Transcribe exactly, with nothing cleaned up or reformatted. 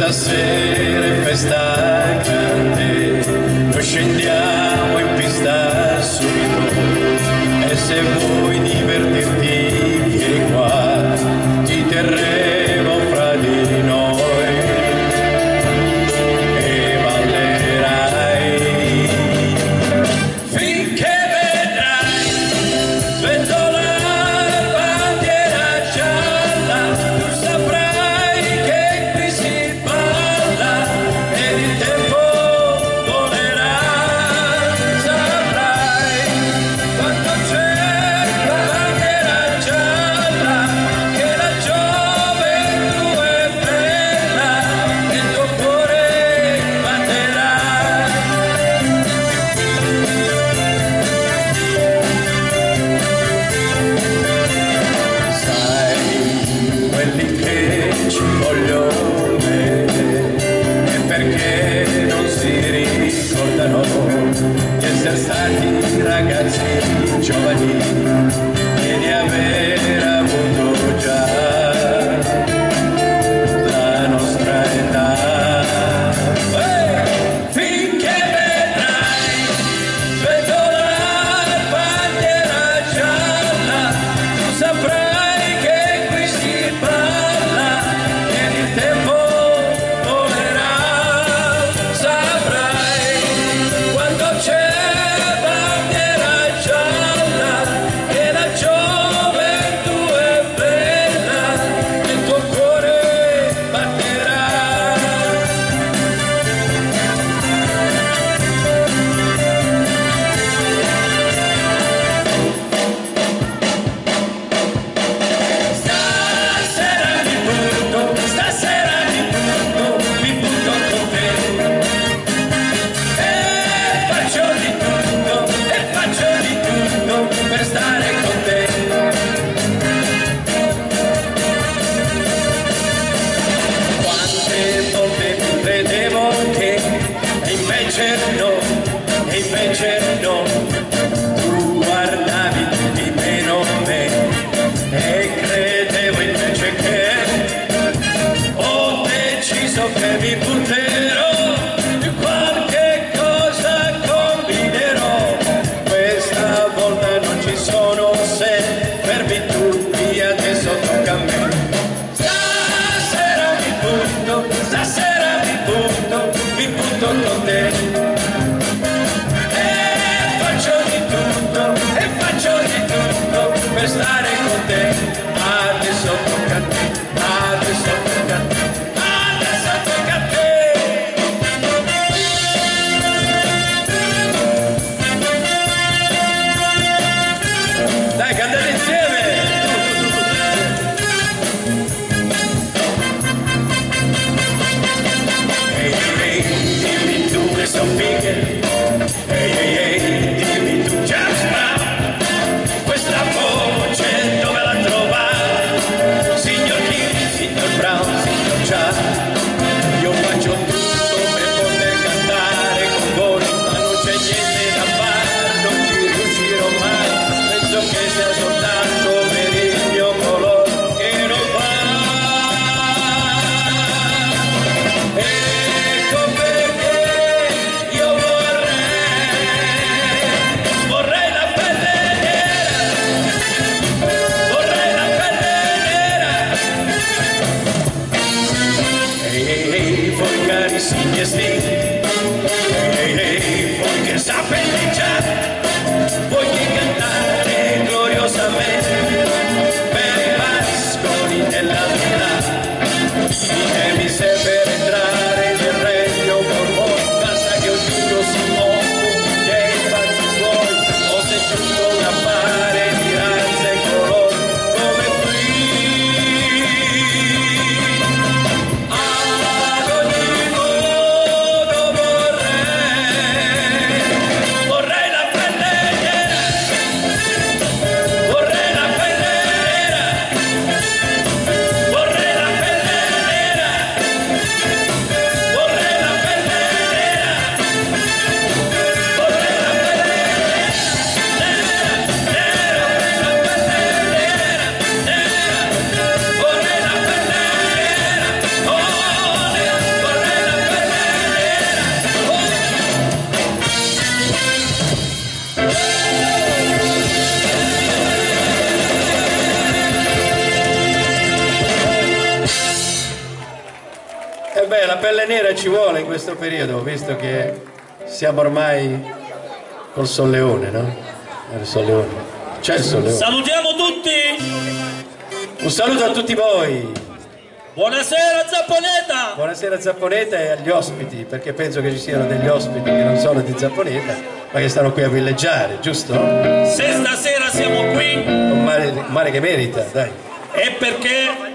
Stasera è festa grande, noi scendiamo in pista subito e se vuoi divertirti vieni qua, ti terremo fra di noi e ballerai finché vedrai sventolare la bandiera gialla, tu saprai che qui si balla ed il tempo volerà, saprai quanto c'è la bandiera gialla, che la gioventù è bella e il tuo cuore batterà. Sai, quelli che ci vogliono bene e perché non si ricordano di essere stati ragazzi giovani e di aver avuto già la nostra età. Eh, Finché vedrai sventolare la bandiera gialla, tu saprai che qui si balla ed il tempo volerà, saprai quanto c'è bandiera gialla e la ci vuole in questo periodo, visto che siamo ormai col solleone, no? Il solleone. C'è il solleone. Salutiamo tutti! Un saluto a tutti voi! Buonasera Zapponeta! Buonasera Zapponeta e agli ospiti, perché penso che ci siano degli ospiti che non sono di Zapponeta, ma che stanno qui a villeggiare, giusto? Se stasera siamo qui Un male, un male che merita, dai. è perché